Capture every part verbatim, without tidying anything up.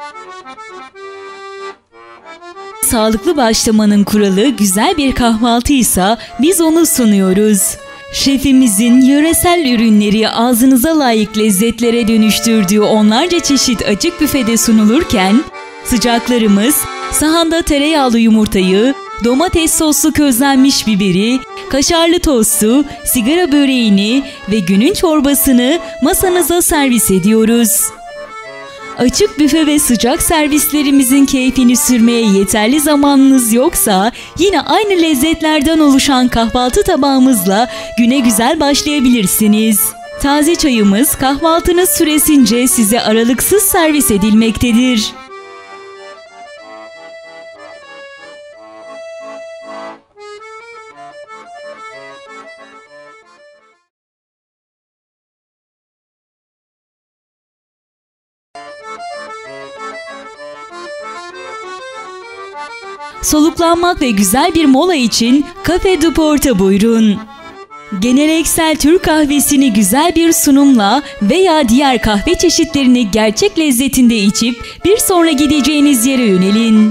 Sağlıklı başlamanın kuralı güzel bir kahvaltıysa biz onu sunuyoruz. Şefimizin yöresel ürünleri ağzınıza layık lezzetlere dönüştürdüğü onlarca çeşit açık büfede sunulurken, sıcaklarımız sahanda tereyağlı yumurtayı, domates soslu közlenmiş biberi, kaşarlı tostu, sigara böreğini ve günün çorbasını masanıza servis ediyoruz. Açık büfe ve sıcak servislerimizin keyfini sürmeye yeterli zamanınız yoksa yine aynı lezzetlerden oluşan kahvaltı tabağımızla güne güzel başlayabilirsiniz. Taze çayımız kahvaltınız süresince size aralıksız servis edilmektedir. Soluklanmak ve güzel bir mola için Café du Port'a buyurun. Geleneksel Türk kahvesini güzel bir sunumla veya diğer kahve çeşitlerini gerçek lezzetinde içip bir sonra gideceğiniz yere yönelin.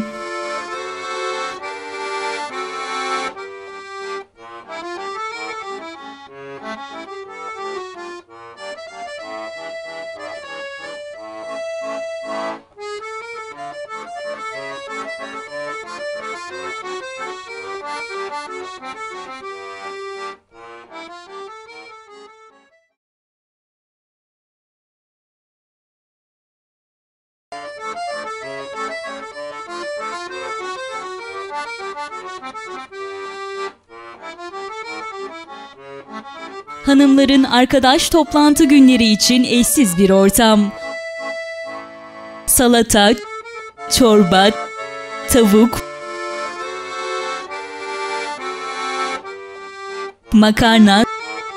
Hanımların arkadaş toplantı günleri için eşsiz bir ortam. Salata, çorba, tavuk, makarna,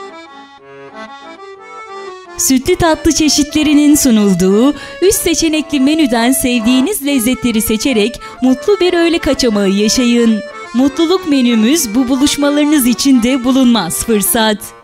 sütlü tatlı çeşitlerinin sunulduğu üç seçenekli menüden sevdiğiniz lezzetleri seçerek mutlu bir öğle kaçamağı yaşayın. Mutluluk menümüz bu buluşmalarınız için de bulunmaz fırsat.